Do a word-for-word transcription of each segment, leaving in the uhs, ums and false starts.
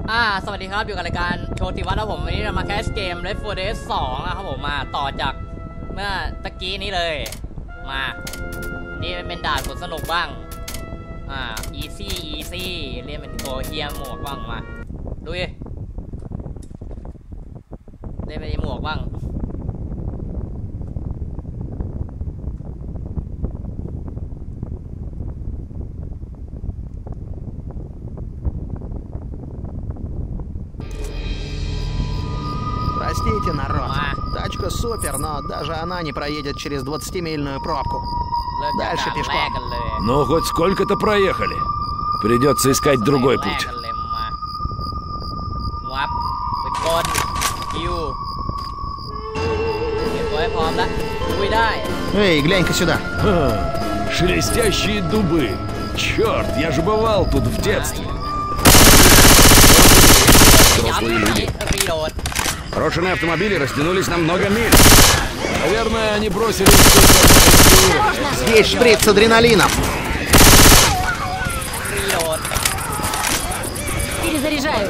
อ่าสวัสดีครับอยู่กับรายการโชติวัฒน์ครับผมวันนี้เรามาแคสเกม Left โฟร์ Dead สองนะครับผมมาต่อจากเมื่อตะกี้นี้เลยมานี่เป็นด่านสนุกสนุกบ้างอ่า easy easy เรียนเป็นตัวเฮียหมวกบ้างมาดูดิเล่นเป็นหมวกบ้าง Простите, народ. Тачка супер, но даже она не проедет через двадцатимильную пробку. Дальше пешком. Ну, хоть сколько-то проехали. Придется искать другой путь. Эй, глянь-ка сюда. Ха, шелестящие дубы. Черт, я же бывал тут в детстве. Взрослые люди. Брошенные автомобили растянулись на много миль. Наверное, они бросили... Здесь шприц с адреналином. Перезаряжаю.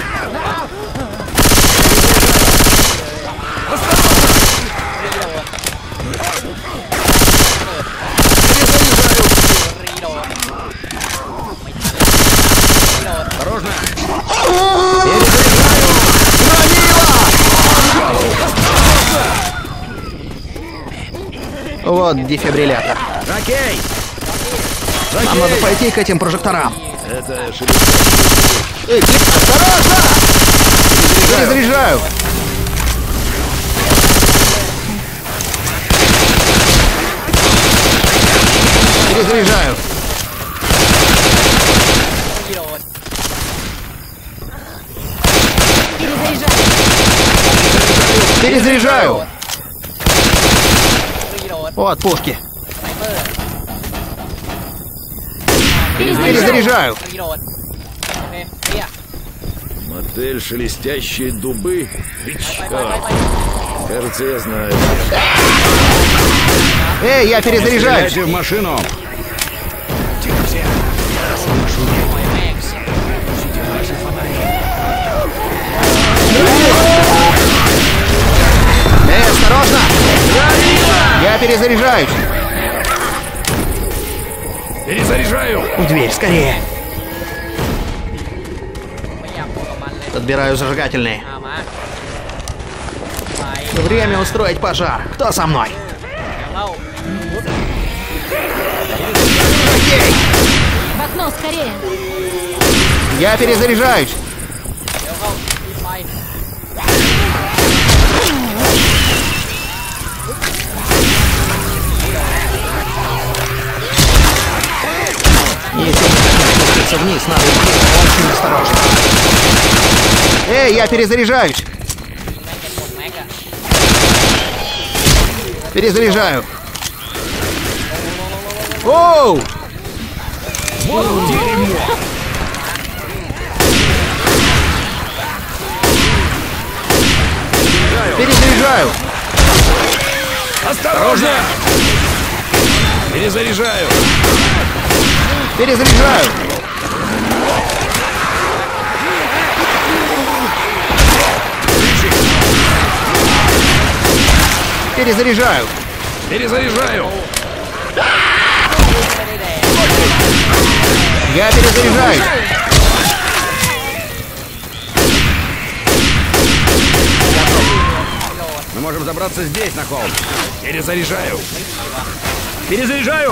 Осторожно! Вот дефибриллятор. Окей! Нам надо пойти к этим прожекторам. Это шелестящие. Эй, Клип, осторожно! Перезаряжаю. Перезаряжаю. Перезаряжаю. Вот пушки. Перезаряжаю. Мотель «Шелестящие дубы». Черт. Кажется, я знаю. Эй, я перезаряжаюсь. Стреляйте в машину. Тихо все. Эй, осторожно! Я перезаряжаюсь. Перезаряжаю. В дверь, скорее. Подбираю зажигательные. Время устроить пожар. Кто со мной? Окей. В окно, скорее. Я перезаряжаюсь. Если мы хотим спуститься вниз, надо идти очень осторожно. Эй, я перезаряжаюсь. Перезаряжаю. Оу! Вот дерьмо. Перезаряжаю. Осторожно! Перезаряжаю. Перезаряжаю. Перезаряжаю. Перезаряжаю. Я перезаряжаюсь. Мы можем забраться здесь, на холм. Перезаряжаю. Перезаряжаю.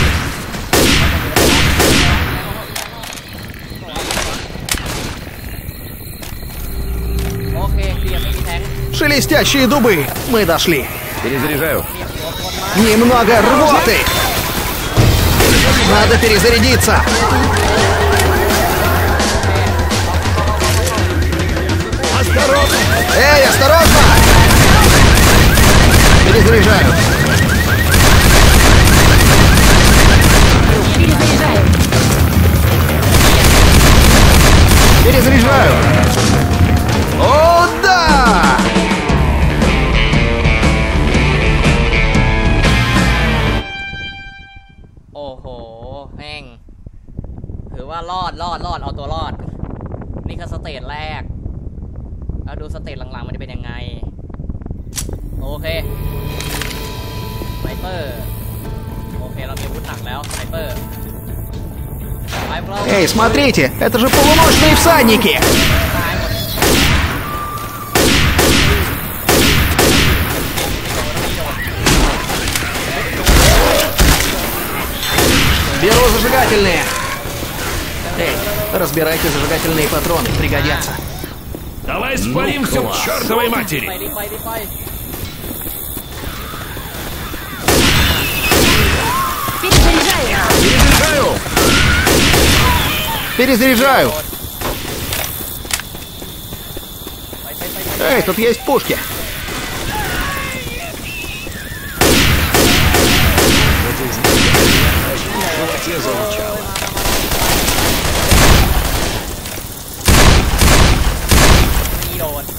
Шелестящие дубы. Мы дошли. Перезаряжаю. Немного рвоты. Надо перезарядиться. Осторожно! Эй, осторожно! Перезаряжаю. Перезаряжаю. Перезаряжаю. О, да! โอ้โหแม่งถือว่ารอดรอดรอดเอาตัวรอดนี่คือสเตจแรกแล้วดูสเตจหลังๆมันจะเป็นยังไงโอเคสไนเปอร์โอเคเรามีอาวุธหนักแล้วสไนเปอร์ไปพวกเรา Эй, смотрите, это же полуночные всадники! ตายหมด Беру зажигательные! Эй, разбирайте зажигательные патроны, пригодятся. Давай спалим все к чертовой ไป матери! ดิไปดิไป Перезаряжаю. Перезаряжаю! Перезаряжаю! ไปไปไปไป Эй, тут есть пушки. Те замечало. รีโหลด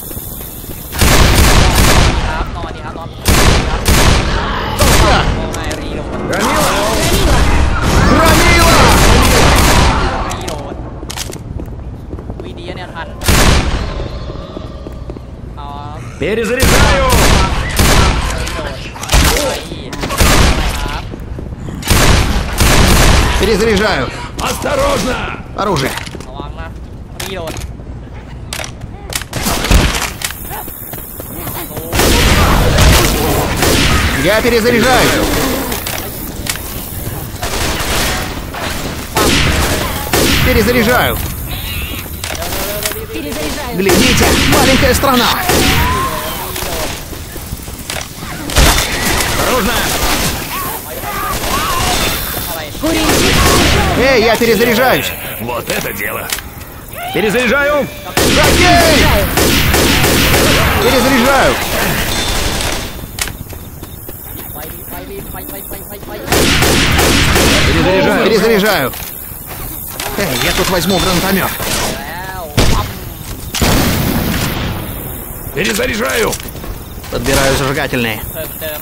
ครับนอนดีครับนอนครับ Толстяк! มองไงรีโหลด Громила! Громила! รีโหลดวีดีเนี่ยทันเอา Перезаряжаю! รีโหลดไปครับ Перезаряжаю. Осторожно! Оружие. ระวังนะรีโหลด Я перезаряжаю. Перезаряжаю. Перезаряжаю. Глядите, маленькая страна. Осторожно! อะไร Курильщик. Эй, я перезаряжаюсь. Вот это дело! Перезаряжаю! Жокей! Перезаряжаю. ไปดิไปดิไปไปไปไปไป Перезаряжаю! Перезаряжаю. Эй, я тут возьму гранатомет. แล้วปั๊ม Перезаряжаю! Подбираю зажигательные. เพิ่มเติม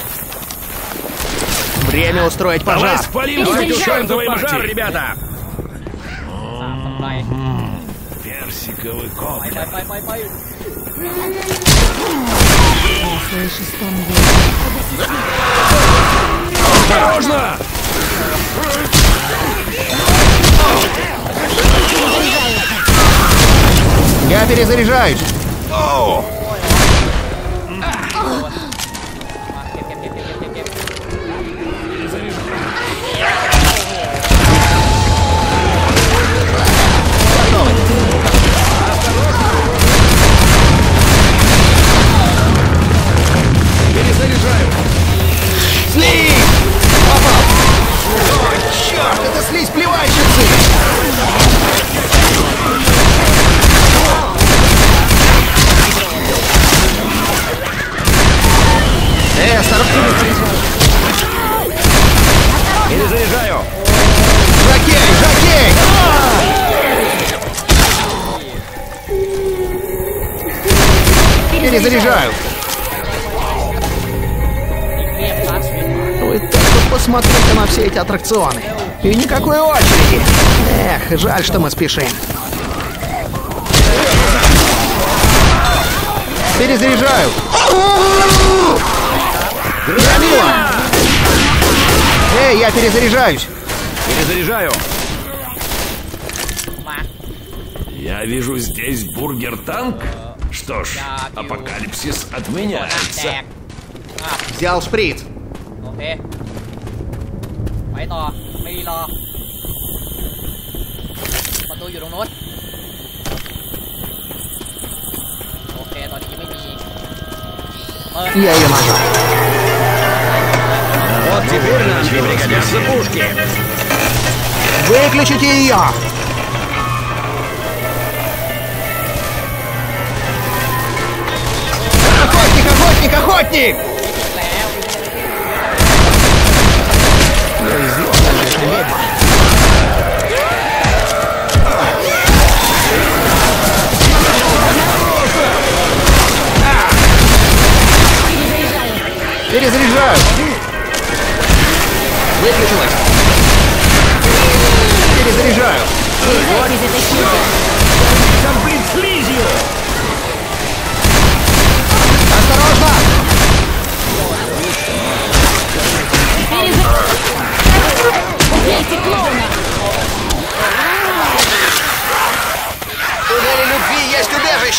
Время устроить Давай пожар. спалим Перезаряжаю. всю чертовой пожар, ребята! สามสำไร Персиковый ไป ком. ไปไปไปไป Осторожно! Я перезаряжаюсь. มาเก็บเก็บเก็บเก็บเก็บเก็บเก็บ Перезаряжаю! Слизь! Попал! О, черт, это слизь плевальщицы! Э, осторожно! Перезаряжаю! Жокей, жокей! Перезаряжаю! เรียบร้อยชีวิต Вы только посмотрите на все эти аттракционы. И никакой очереди. Эх, жаль, что мы спешим. Перезаряжаю. Громила! Эй, я перезаряжаюсь. Перезаряжаю! มา Я вижу здесь бургер-танк. Что ж, апокалипсис ตัวหน้าแด отменяется. กอ่ะ Взял шприц. โอเคไปต่อไม่รอประตูอยู่ตรงโน้นโอเคตอนนี้ไม่มีเปิด Я ее нажал. Вот теперь нам не пригодятся пушки. Выключите ее. Охотник, охотник, охотник! แล้ว Сделали это ведьма. Перезаряжаю. Выключилась. Перезаряжаю. Перезаряжаю.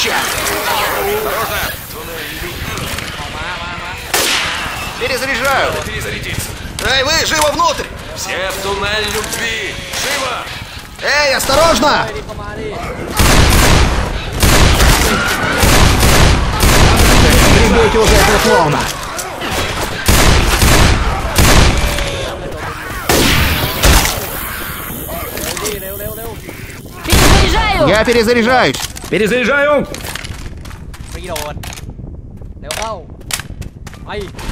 товарища! Перезаряжаю! Эй, вы, живо внутрь! Все в туннель любви! Живо! Эй, осторожно! Прибейте уже этого клоуна! Перезаряжаю! Я перезаряжаюсь! Перезаряжаю! รีโหลดเร็วเข้าไป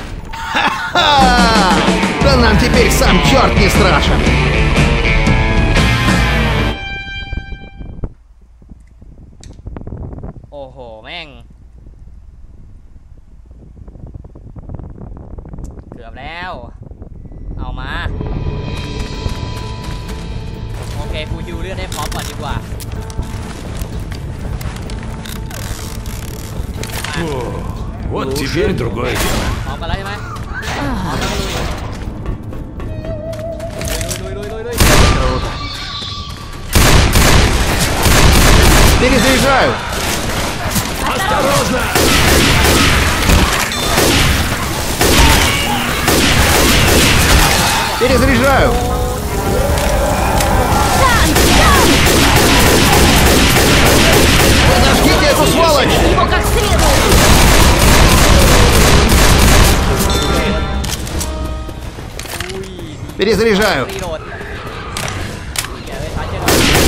Ха! Да нам теперь сам черт не страшен! โอ้โหแม่งเกือบแล้วเอามาโอเคกูฮิวเลือดให้พร้อมก่อนดีกว่า Вот теперь другое дело. พร้อมกันแล้วใช่ไหมพร้อมแล้วก็ลุยลุยลุยลุยลุย Перезаряжаю! Осторожно! Перезаряжаю! Подождите эту сволочь! Его как следует! Перезаряжаю! รีโหลดเดี๋ยวไปทันเจอกัน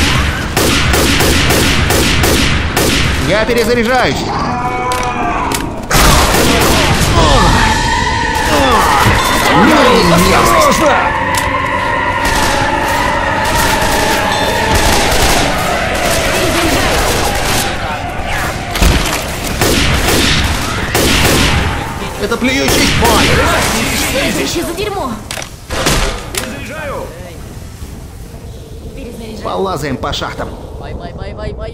Я перезаряжаюсь! Осторожно! Это плюющий пой! Следующий за дерьмо! Перезаряжаю! Перезаряжаю. Полазаем по шахтам. ไปไปไปไปไป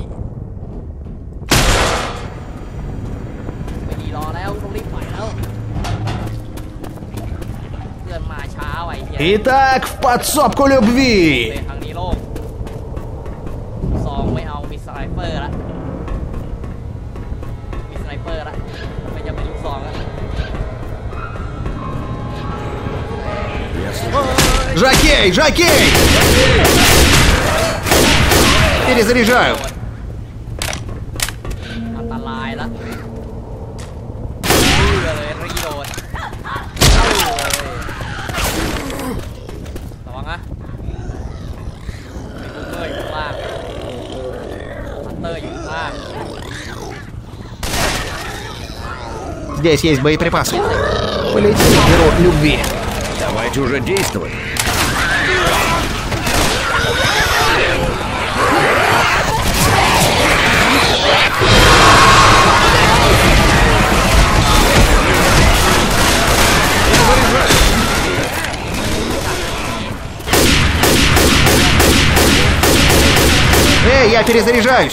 ไม่ดีรอแล้วต้องรีบไปแล้วเพื่อนมาช้าไว้เหี้ย Итак, в подсобку любви! ในทางนี้โล่งซองไม่เอามีสไนเปอร์ละมีสไนเปอร์ละไม่จะเป็นลูกซองละ Жокей! Жокей! Перезаряжаю! อันตรายละเรือเลยรีโดดระวังนะมีบุกเกอร์อยู่ข้างล่างฮันเตอร์อยู่ข้างล่าง Здесь есть боеприпасы. Полетели в бюро любви. Давайте уже действовать. Эй, я перезаряжаюсь!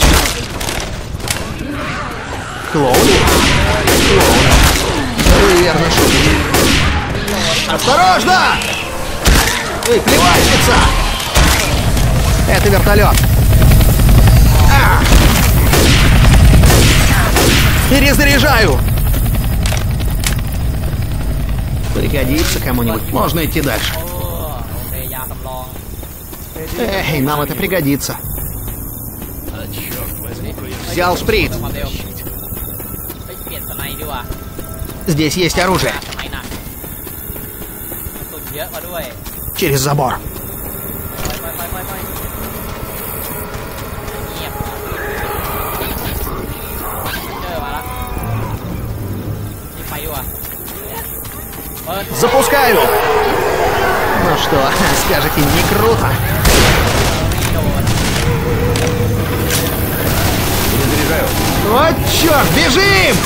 Клоун? Клоун. Вы верно шутите. Осторожно! Эй, плевальщица! Это вертолет. А! Перезаряжаю! Пригодится кому-нибудь. Можно идти дальше. โอเคยาสำรอง Эй, нам это пригодится. Взял шприц. เพิ่มความเร็วไปเปลี่ยนสไนด์ดีกว่า Здесь есть оружие. สไนด์หนักตุ่นเยอะกว่าด้วย Через забор. ไปไปไปไปไปเงียบเจอมาละรีบไปดีกว่าเปิด Запускаю! Ну что, скажете, не круто? รีโดด Перезаряжаю. Вот черт, бежим!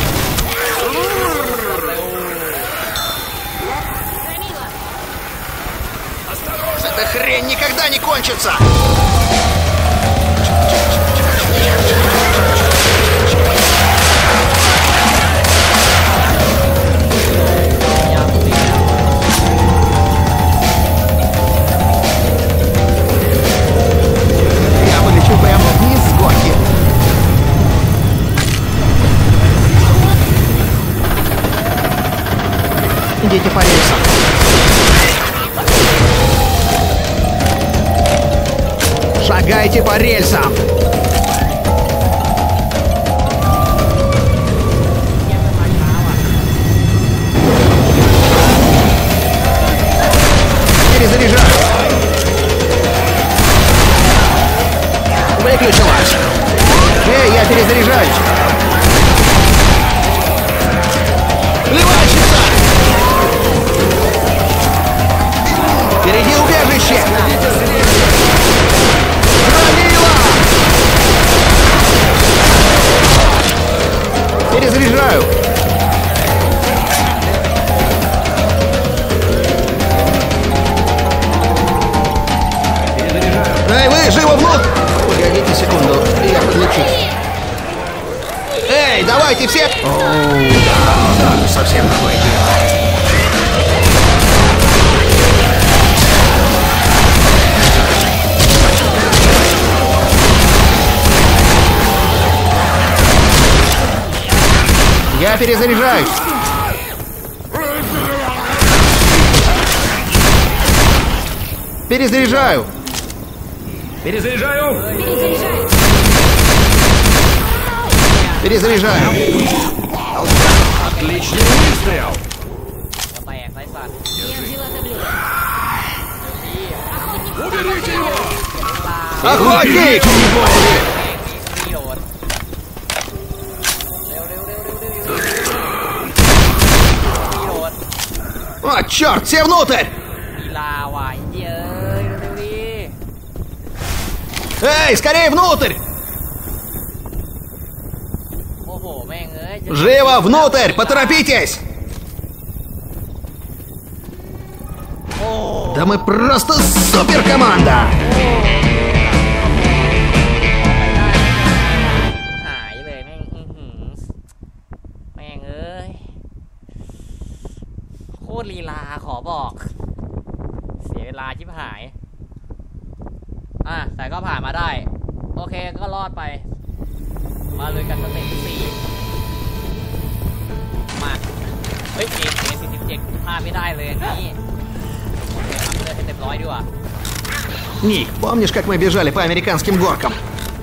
Эта хрень никогда не кончится! Я полечу прямо вниз с горки. Идите по рельсам. Шагайте по рельсам. Перезаряжаю. Выключилась. Эй, я перезаряжаюсь. Плевальщица! Впереди убежище! Пробила! Перезаряжаю! Эй, вы, живо внутрь! Погодите секунду, я подлечу. Эй, давайте все! Оу, да, да, совсем другое дело. Я перезаряжаюсь. Перезаряжаю. Перезаряжаю! Перезаряжаю. Отличный выстрел! แตกไร้สัตว์ Уберите его! Охотник! รีโหลดเร็วเร็วเร็วเร็วเร็วเร็วรีโหลด О, черт, все внутрь! ลีลาว่ะไอ้เหี้ยเอ้ยเร็วๆดิ Эй, скорее внутрь! โอ้โหแม่งเอ้ยจะ Живо внутрь! Поторопитесь! Да мы просто супер команда! หายเลยแม่งอื้อหือแม่งเอ้ยโคตรลีลาขอบอก เสียเวลาชิบหายอ่ะแต่ก็ผ่านมาได้ โอเคก็รอดไป มาเลยกันสเต็ปที่สี่มาเฮ้ยเอเอสี่สิบเจ็ดพลาดไม่ได้เลยอันนี้โอเคทำเลยให้เต็มร้อยดีกว่า Ник, помнишь, как мы бежали по американским горкам?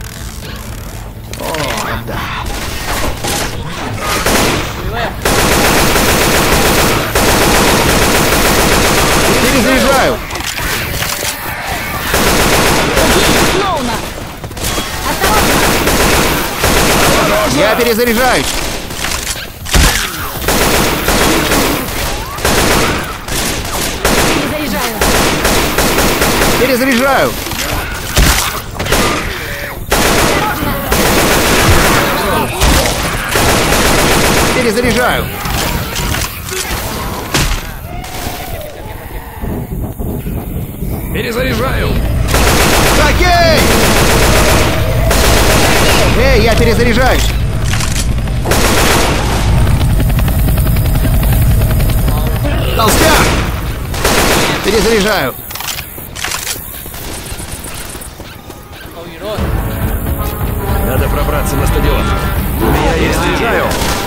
О, да. ดูเว้ย Перезаряжаю! Клоуна! Я перезаряжаюсь! Перезаряжаю! Перезаряжаю! Перезаряжаю! Перезаряжаю! Окей! Эй, я перезаряжаюсь! Толстяк! Перезаряжаю! เขาอยู่โน่น Надо пробраться на стадион. У меня есть заряжаю.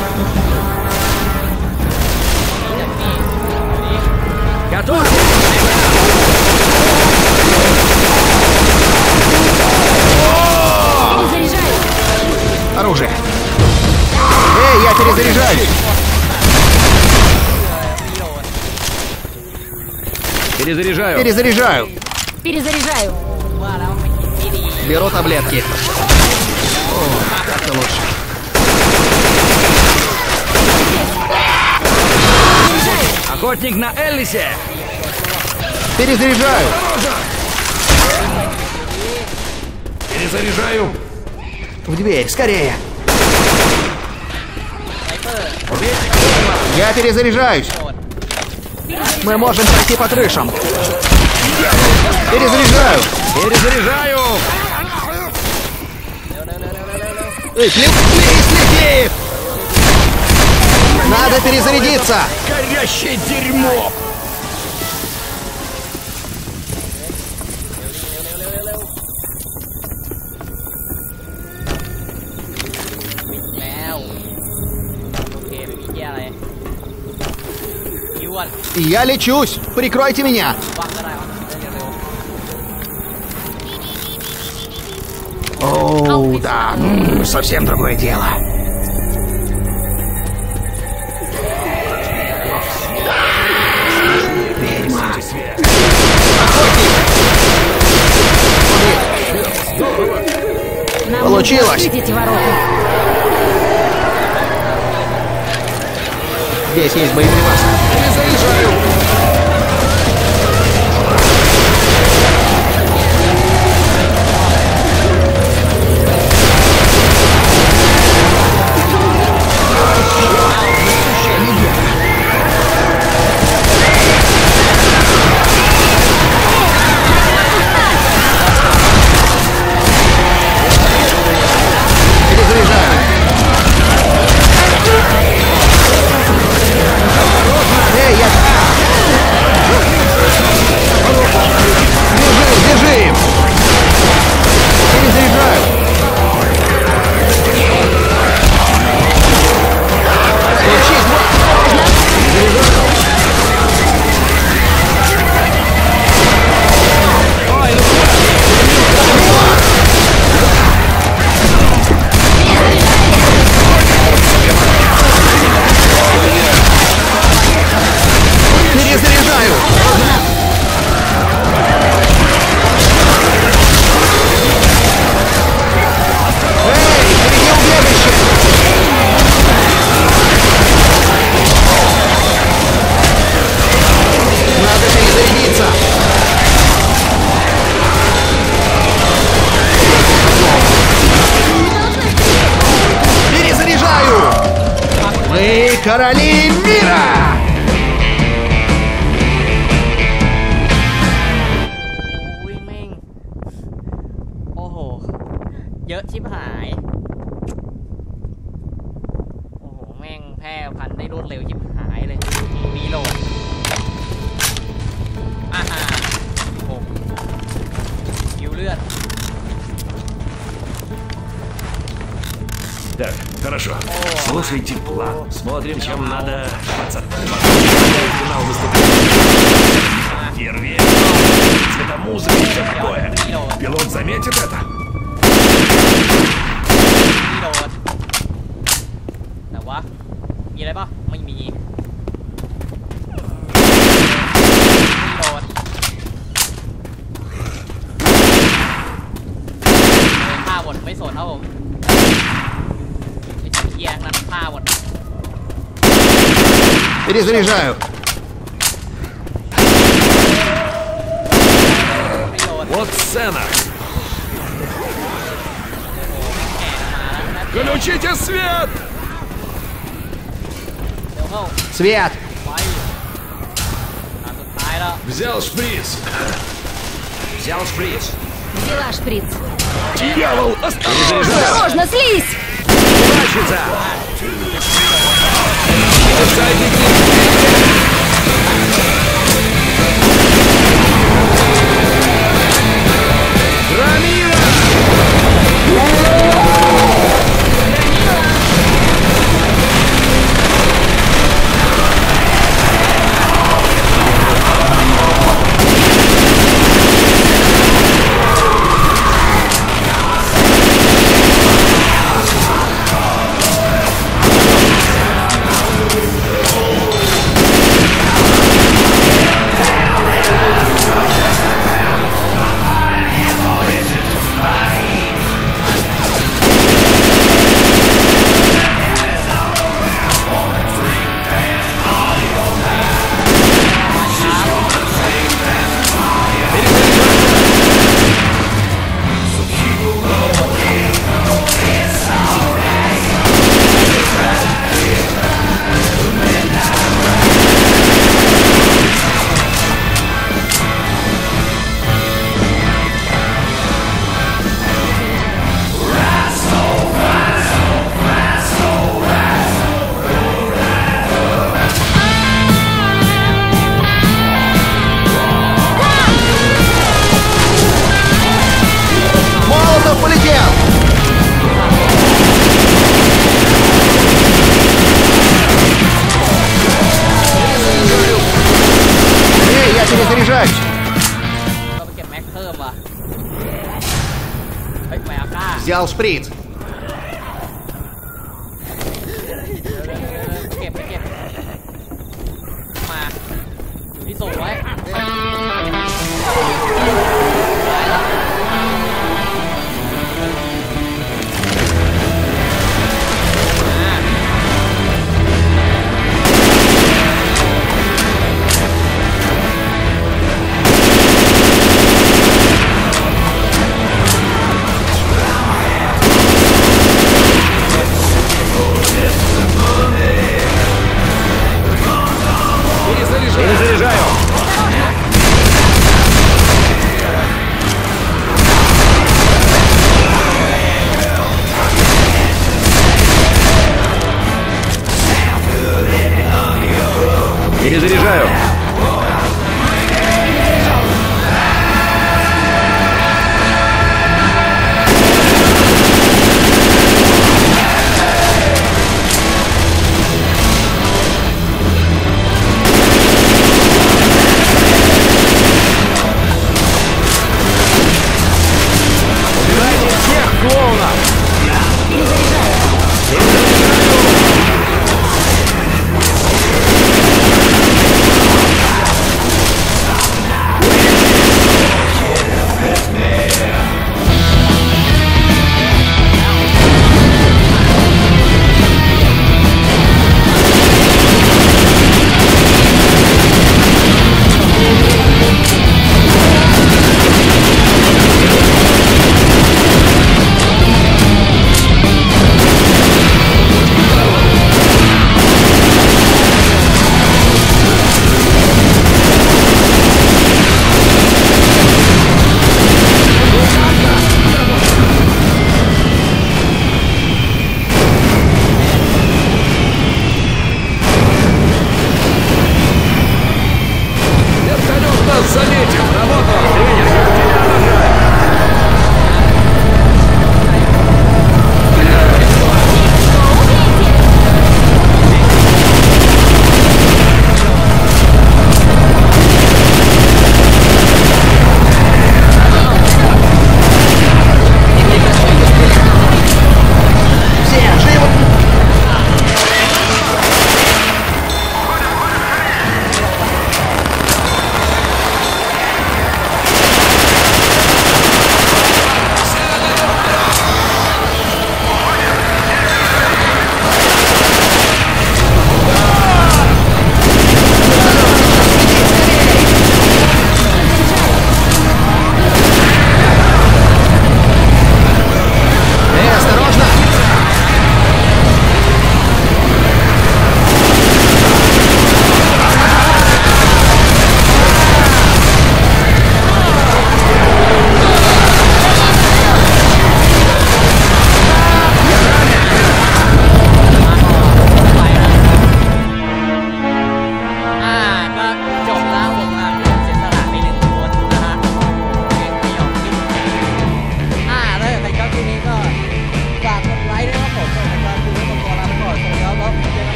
Готов? Перезаряжаю! Оружие! Эй, я перезаряжаюсь! Перезаряжаю. Перезаряжаю! Перезаряжаю! ว่าแล้วมันกินไม่ดี Беру таблетки. О, так-то лучше. Охотник на Эллисе. Перезаряжаю! Перезаряжаю. В дверь, скорее! ไซเปอร์ Я перезаряжаюсь! โดด Мы можем пройти по крышам! Перезаряжаю! Перезаряжаю. เร็วเร็วเร็วเร็วเร็วเร็วเร็ว Эй, плю- плюс летит! Надо перезарядиться! Горящее дерьмо. ปิดแล้วโอเคไม่มีเหี้ยอะไรฮิวด่วน Я лечусь! Прикройте меня! วางก็ได้ครับเร็ว О, да, м, совсем другое дело. Ведьма. Нам Получилось. нужно открыть эти ворота. Здесь есть боеприпасы. Перезаряжаю. Перезаряжаю. Эй, я... Бежим, бежим! Перезаряжаю. Случись, перезаряжаю. Эй, впереди убежище! Надо перезарядиться! Перезаряжаю! Мы короли мира! ๆอุ้ยแม่งโอ้โหเยอะชิบหายโอ้โหแม่งแพร่พันธุ์ได้รวดเร็วชิบหายเลยมีโหลดอาหารหกคิวเลือด Так, хорошо. Слушайте план. Смотрим, чем надо. Пацан. Финал выступления. Фейерверк. Цветомузыка и все такое. Пилот заметит это? มีโหลดแต่ว่ามีอะไรปะไม่มีมีโหลดฆ่าหมดไม่สนครับผมไอ้เหี้ยนั่นฆ่าหมด Перезаряжаю. ไม่โหลด Вот сцена. แข่มาแล้วนะ Включите свет! เดี๋ยวเข้า Свет! ไว้ตาสุดท้ายแล้ว Взял шприц. Взял шприц. Взяла шприц. Дьявол, осторожно! Осторожно, слизь! Прячется! Рамира! Взял шприц. เก็บเก็บมาอยู่ที่สูงไว้ได้แล้ว Перезаряжаю. Перезаряжаю.